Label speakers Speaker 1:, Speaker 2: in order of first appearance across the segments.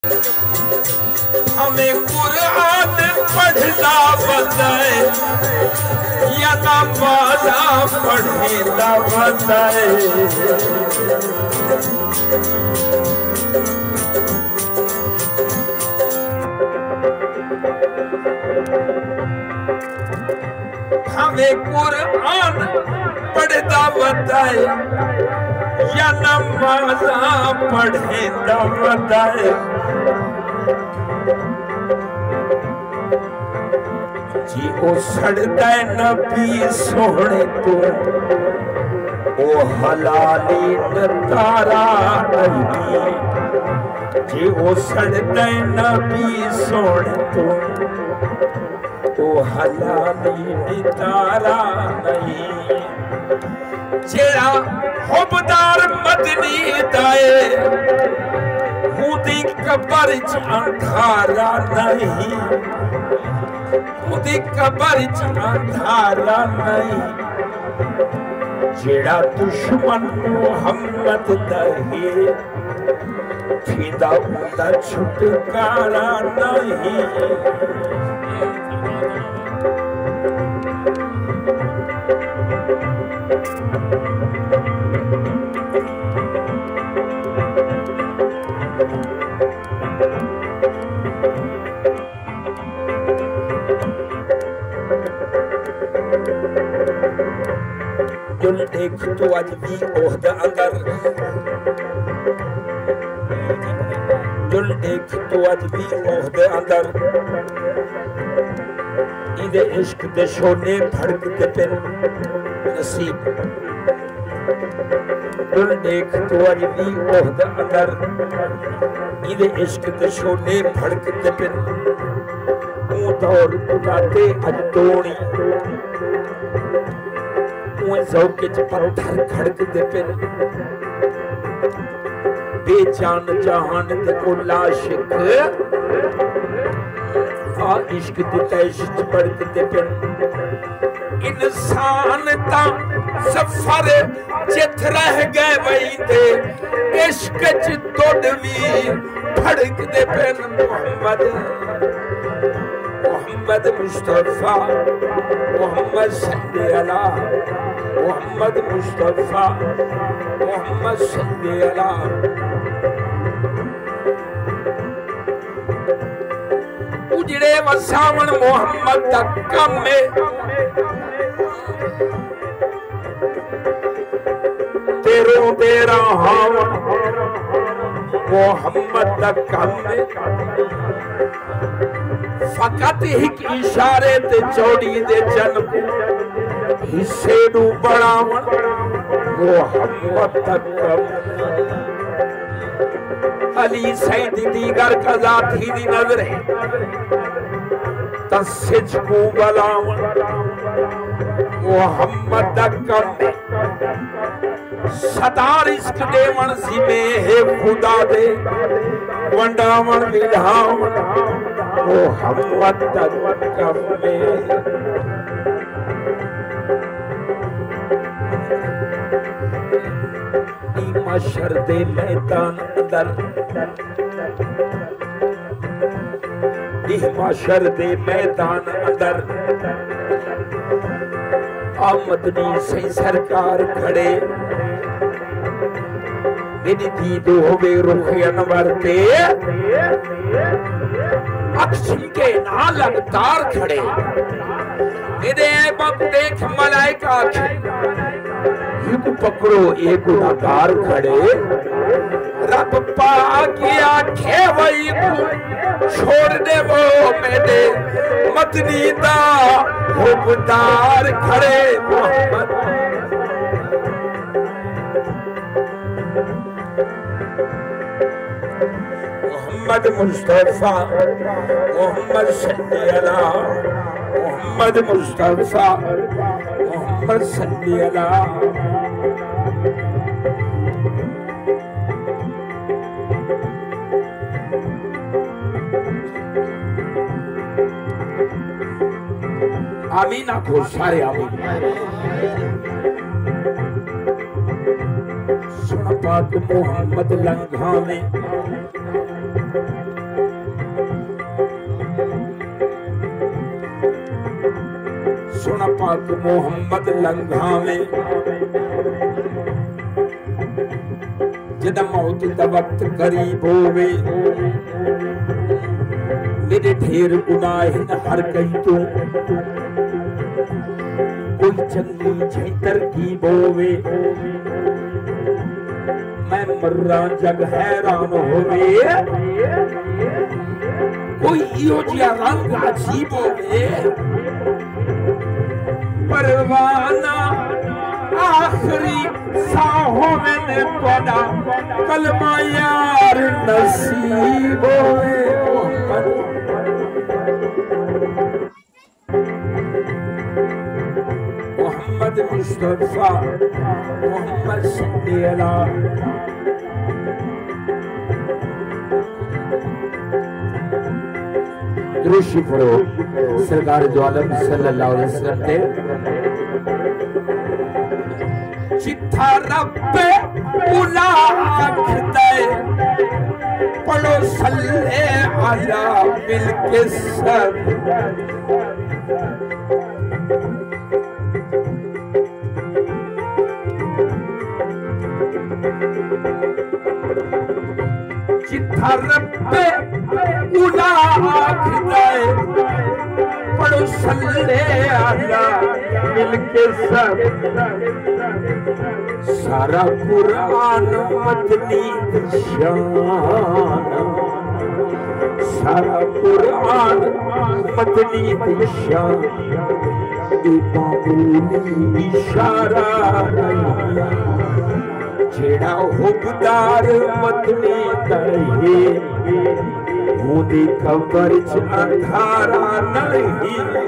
Speaker 1: हमें कुरान पढ़ना बताए या नमाज़ा पढ़ना बताए। हमें कुरान पढ़ना बताए या नमाज़ा पढ़ना बताए। जी ओ सड़दा नबी सोहने तो ओ हलाली नतारा नहीं। जी ओ सड़दा नबी सोहने तो ओ हलाली नतारा नहीं। जेड़ा हुबदार मदनी दाए मुदी कबर च अंधारा नहीं। मुदी कबर च अंधारा नहीं। जेड़ा दुश्मन मोहम्मद दहे फिदा उदा छुटकारा नहीं। जुल देख तो अज भी ओहद अंदर, जुल देख तो अज भी ओहद अंदर इदे इश्क दे शोने फड़कते पिन नसीब। जुल देख तो अज भी ओहद अंदर इदे इश्क दे शोने फड़कते पिन। मुंह दौर उगाते अज तोड़ी ज़ौक़ च पत्थर खड़कदे पिन। बेजान जहान ते कोल आशिक आ इश्क दी तैश च भड़कदे पिन। इंसान ता सफर जिथ रह गए वहींदे इश्क च तुड वी भड़कदे पिन। मोहम्मद मोहम्मद मुस्तफा मोहम्मद सल्ले अला मोहम्मद मुस्तफा मोहम्मद सल्ले अला। उजड़े वसावन मोहम्मद दा कम है। तेरो तेरा हावन मोहम्मद दा कम है। फकत एक इशारे ते चौड़ी दे जन्म हिस्से नू बढ़ावन मोहम्मद तक। अली सैदी दीगर कज़ा थी दी नजर है तसिज को बलावन मोहम्मद तक। सदार इश्क देवन जिमे है खुदा दे वंडावन विधावन मोहम्मद तक में। मशर दे मैदान अंदर मशर दे मैदान अंदर आमदनी सही सरकार खड़े। मेरी दीद होवे रुख अनवर ते अक्सी के ना लगातार खड़े। मेरे ऐबक देख मलाइका एक पकड़ो एक गुनाहगार खड़े। रब पाक आखे वही छोड़ दे वो मेरे मदनी दा हुबदार खड़े। मोहम्मद मोहम्मद मुस्तफा मोहम्मद सल्ले अला मोहम्मद मुस्तफा मोहम्मद सल्ले अला। आमीन आखो सारे आमीन। सुन पाक मोहम्मद लंघा में पाक मोहम्मद लंघावे जद मौत दा वक्त करीब होवे मेरे ढेर गुनाह हर कहीं तो कोई चंगी छै तरकीब होवे मैं मर्रा जग हैरान होवे कोई इहो जिहा रंग अजीब होवे परवाना आखिरी साहों में पड़ा कलमा यार नसीब होवे मोहम्मद मुस्तफा मोहम्मद सल्लल्लाहु दुरूद पढ़ो सरकार दो आलम सल्लल्लाहु अलैहि वसल्लम ते चिट्ठा रब्बे उला आखदे पढ़ो सल्ले आला मिलके सब चिट्ठा रब्बे उला आखदे पढ़ो सल्ले आला मिलके सब सारा कुरान मदनी शान सारा कुरान मदनी शान मामूली इशारा जेड़ा हुबदार मदनी दहे मुदी कबर च अंधारा नहीं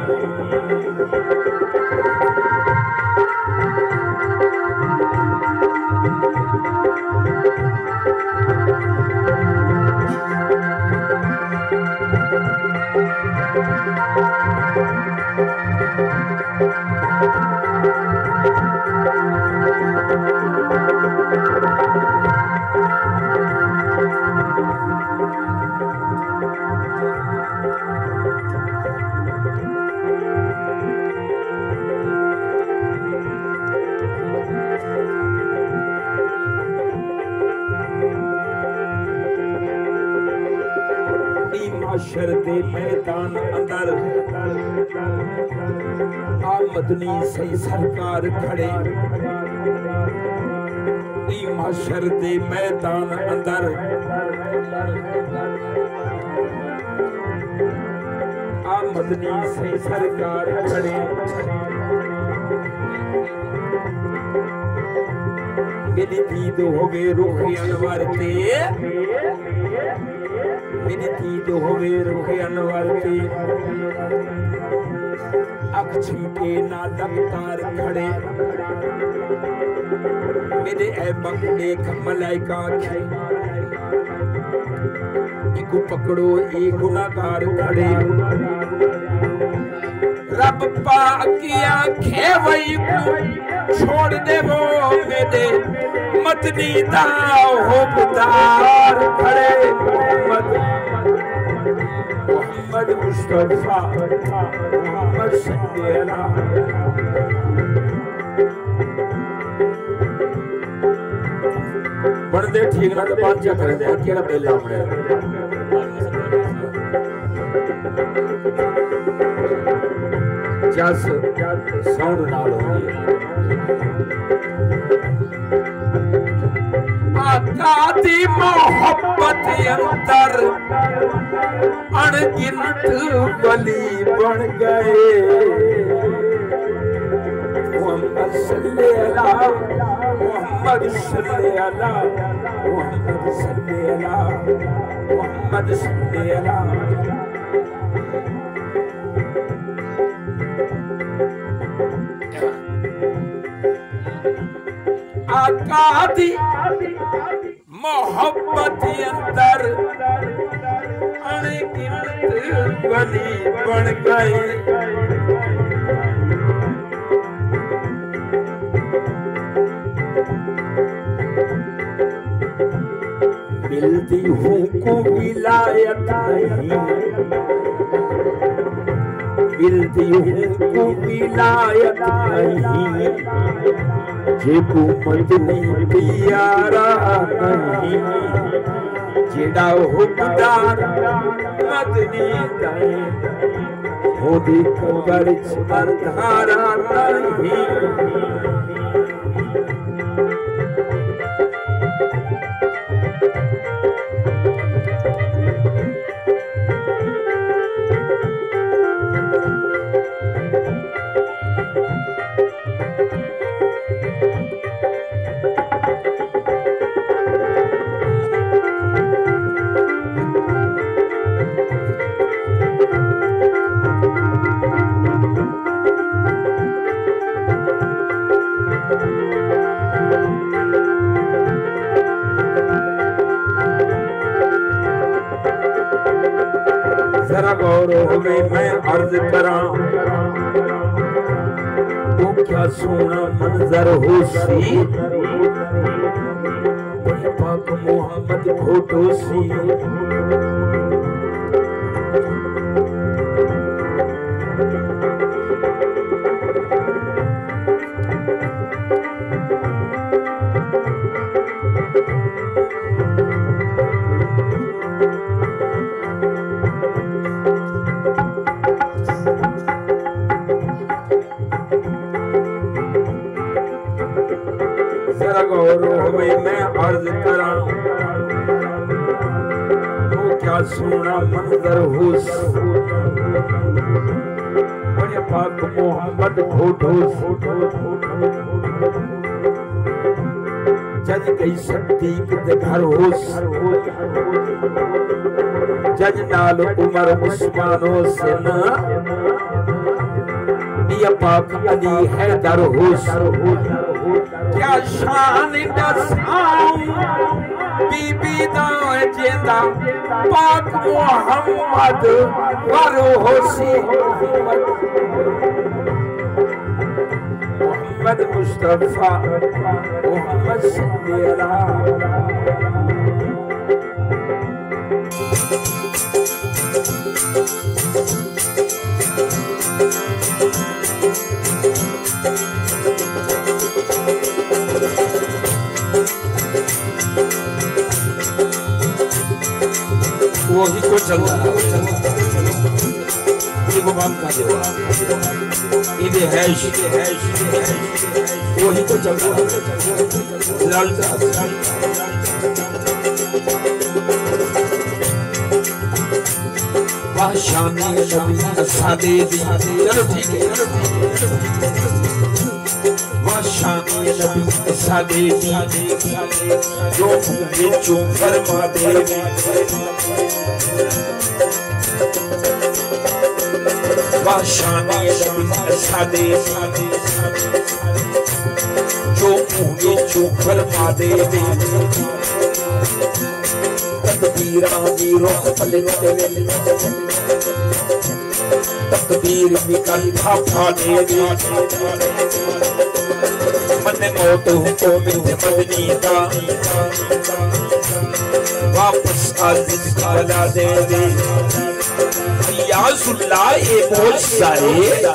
Speaker 1: माशर दे मैदान अंदर आमदनी सही सरकार खड़े माशर दे मैदान अंदर आमदनी सही सरकार खड़े मेरी दीद हो गए रुखी अनवर ते मेरी दीद हो गए रुखे अनवर की अख छिपके ना दफ्तार खड़े मेरे ऐबक देख मलाइका खे इको पकड़ो एक गुनाहगार खड़े रब पाक की आंखें वही छोड़ दे वो मेरे मदनी दा हुबदार खड़े मोहम्मद मुस्तफा मोहम्मद सल्लल्लाहु पढ़दे ठीक ना तो बात क्या कर दे केड़ा बेला हमने जस साउंड नाल होंदी आका दी मोहब्बत अंदर अनगिनत वली बन गए मोहम्मद सल्लल्लाहु मोहम्मद सल्लल्लाहु मोहम्मद सल्लल्लाहु मोहम्मद सल्लल्लाहु आका दी मोहब्बत अंदर अनगिनत वली बन गए मिलती हूँ को विलायत नहीं को विलायत नहीं जेको मदनी प्यारा नहीं जेड़ा हुबदार मदनी दाए ओदी कबर अंधारा नहीं जरा गौरव में मैं अर्ज करा वो क्या सोना मंजर हो सी पाक मोहम्मद फोटो सी गौरव में मैं अर्ज करा वो क्या सोना मंजर हो बड़े पाक मोहम्मद फोटो जज गई सदीक दे घर हो जज नाल उमर उस्मानो से ना या पाक अली हैदर हो क्या शान दसाऊं बीबी दा जेंदा पाक मोहम्मद वरो होसी मोहम्मद मुस्तफा मोहम्मद सल्लल्लाहु वही को चल रहा ये भगवान का देवा इधे है वही को चल रहा वाह शानी नबी सादे दी चलो ठीक है वाह शानी नबी सादे दी जो बिचू फरमा दे शानी नबी सादे जो मुझे चुपर मादे तकबीरा दी रोह पलते तकबीर निकल भाफा दे मन मौत को मिल मदनी का वापस आज़िज़ काला दे याज़ुल्लाह ए बोल सारे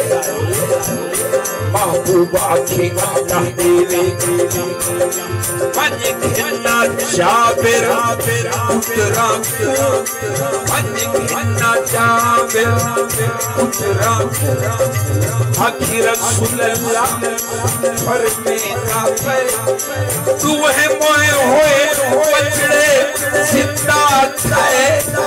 Speaker 1: महबूब आँखें अल्लाह देवे मन खिन्ना जाबिर उतरा मन खिन्ना जाबिर उतरा आखिर रसूलल्लाह पर मेरा पर तू है मोए होए बचड़े जिंदा थे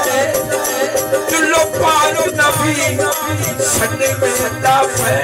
Speaker 1: चलो पालो नबी सन में दाफे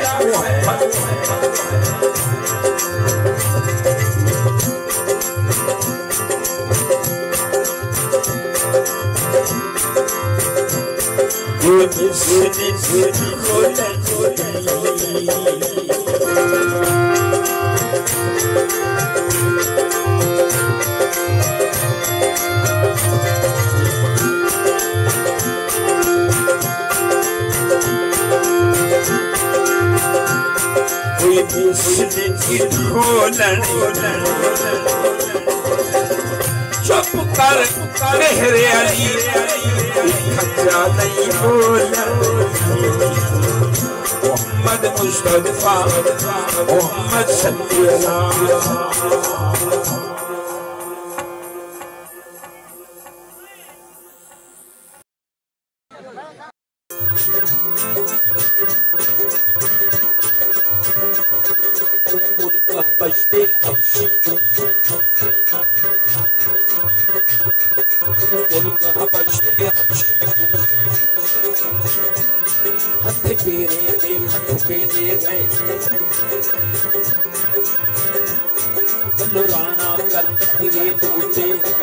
Speaker 1: चुप कर मेरे अली खच्चा नहीं बोला मुस्तफा मोहम्मद सल्लल्लाहु बजते हथ फेरे गए राणा कर टूटे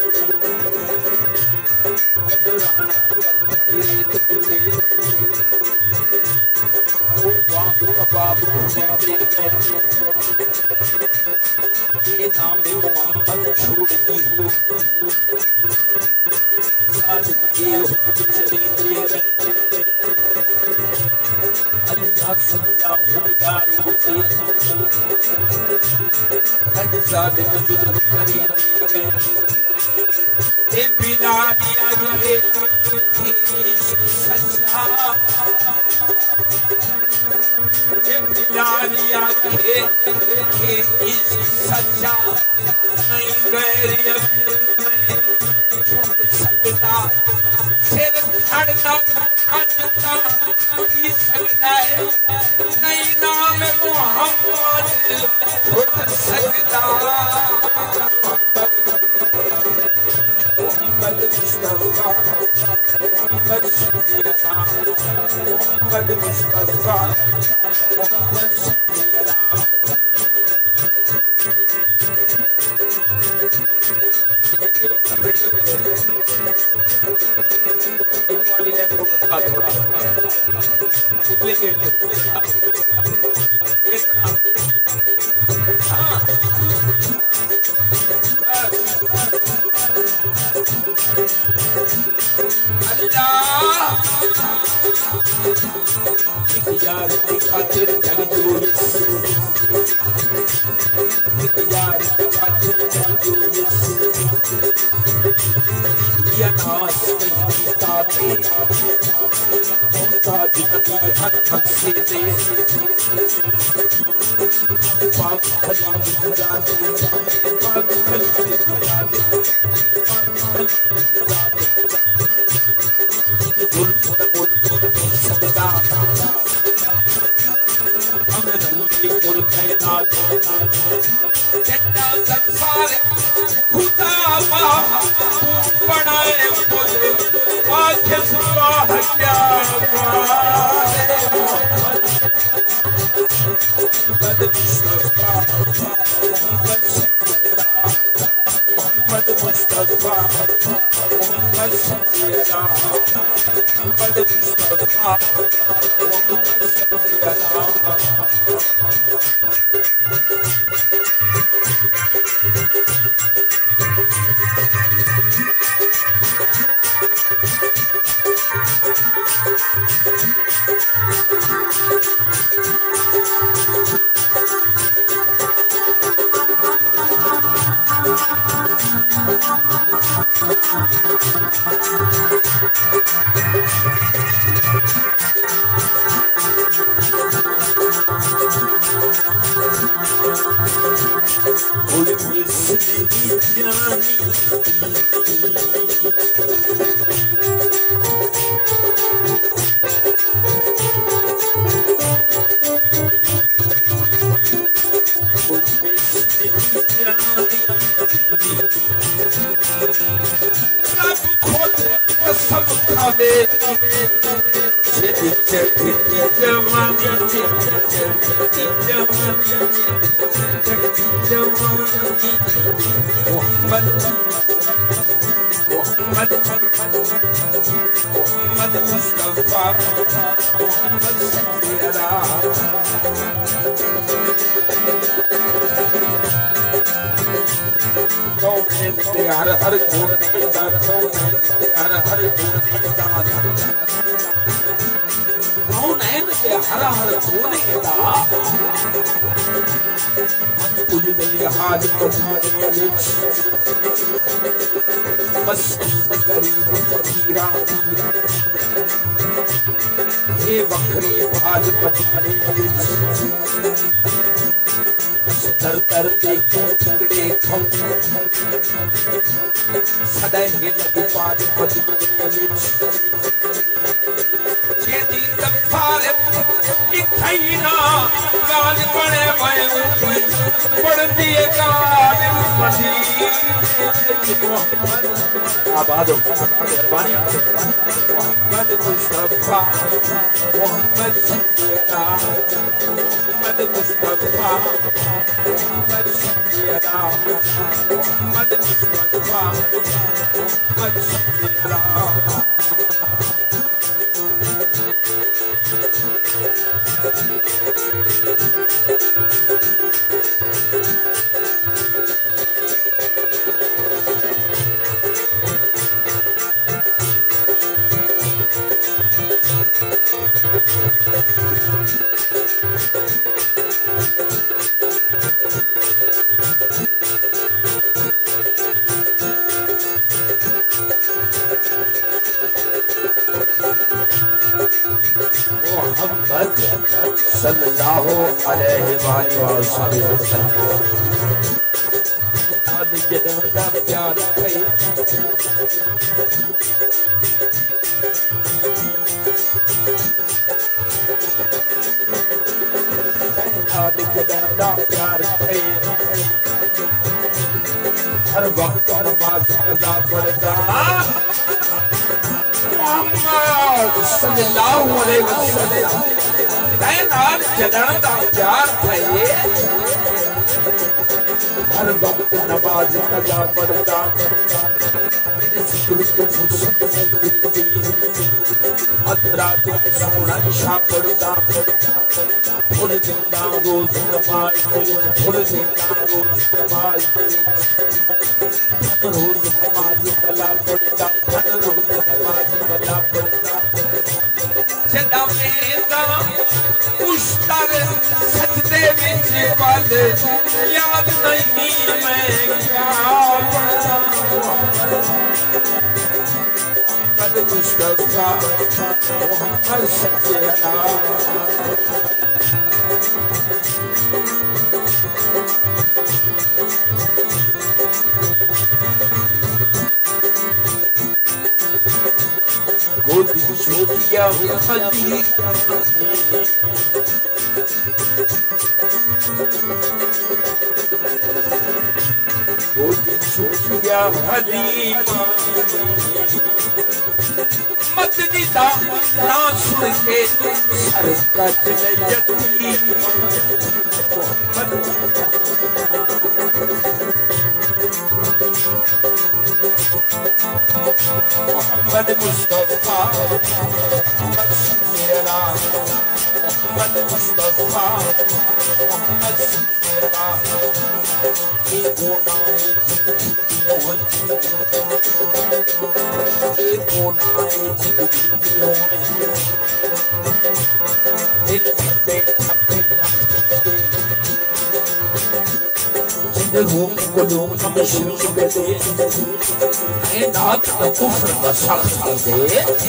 Speaker 1: बाबू ये नाम मोहम्मद छोड़ दी हो सालिम के चले अल्लाह सल्लल्लाहु अलैहि वसल्लम सालिम जुल्म करे ए बिना दिया गए सच्चा जानिया के इस सच्चा नहीं गैरियत में सकता सिर खड़ना खड़ना की सकता है नहीं नाम मोहम्मद छुट सकता मोहम्मद मुस्तफा मोहम्मद सल्लल्लाहु मोहम्मद मुस्तफा ये वक्री भाल पचमने तर तर देखो झगड़े खम सदै ही लगी पाद पचमने ये दिन तक फारे इतना गाज पड़े मैं पढ़ दिए गाज मदी आबाद हो मेहरबानी Mohammad Mustafa Mohammad Syeda Mohammad Mustafa Mohammad Syeda Mohammad Mustafa Mohammad Syeda सल्लल्लाहु अलैहि वसल्लम आज जन्म दा प्यार कई आज जन्म दा प्यार कई हर वक्त नमाज अदा पढ़ता मोहम्मद सल्लल्लाहु अलैहि वसल्लम नाल जदन दा प्यार है हर वक्त नमाज कजा पढ़ता अतरा सोना शाह पढ़ता फुल जिंदा रोज नमाज फुल जिंदा रोज नमाज रोज नमाज कला पढ़ता रोज नमाज कला पढ़ता जदा मेरा उस्ताद सजदे विच पल याद नहीं मैं क्या मोहम्मद मुस्तफा मोहम्मद सैयदा गोदी छोटिया हली गोदी छोटिया हलीमा मत दीदा ना सुन के सर का चले यतीम मोहम्मद मुस्तफा मोहम्मद सैयदा मोहम्मद मुस्तफा मोहम्मद सैयदा ये गुनाहे रूम को लोग हमें शुरू दे नाथ का कुफ्र का सख्त दे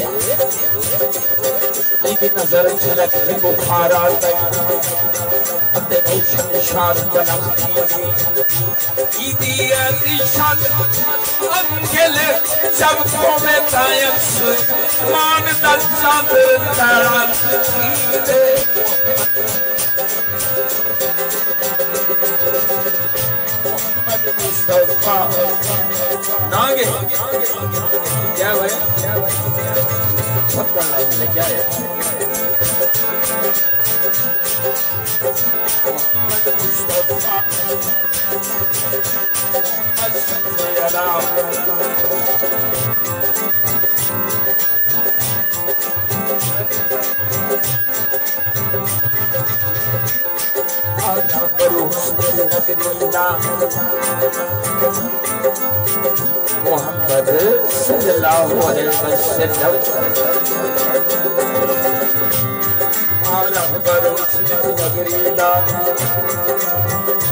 Speaker 1: इनकी नजर झलक के बुखार आ गया अपने रोशन शान बनती ईदी इरशाद अंगल जब को में तायस मान दल चांद तारा दे नागे क्या भाई पता नहीं क्या है मोहम्मद मुस्तफा मोहम्मद सैयदा आजा करो नगरीदा मोहम्मद सल्लल्लाहु अलैहि वसल्लम आजा करो नगरीदा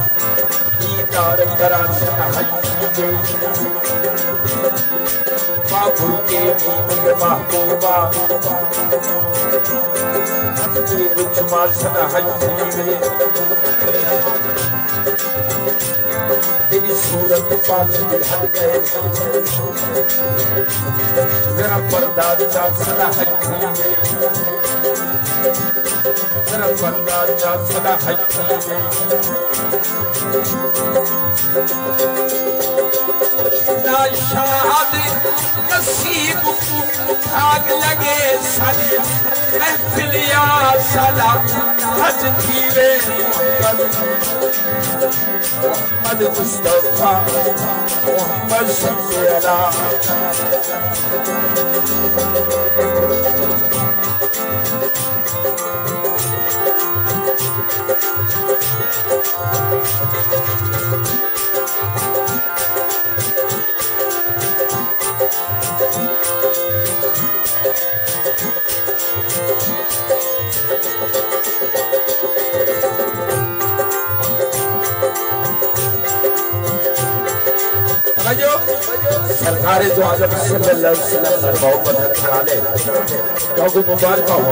Speaker 1: दीदार करान हज बाबुल के महबूबा रुचमा सना हजीरे तेरी सूरत पास दिल हट गए जरा पर्दा चा सना हजीरे जरा पर्दा चा सना हजीरे ना शाद नसीब भाग लगे सारी महफिल या सला हज थीवे मोहम्मद मुस्तफा मोहम्मद शफीअला सरकार जो आजम सल्लल्लाहु अलैहि वसल्लम मोहब्बत खड़ा ले तो मुबारक हो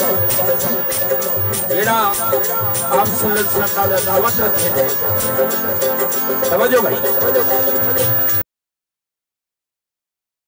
Speaker 1: एड़ा आप सल्लल्लाहु अलैहि वसल्लम दावत रखे समझो भाई।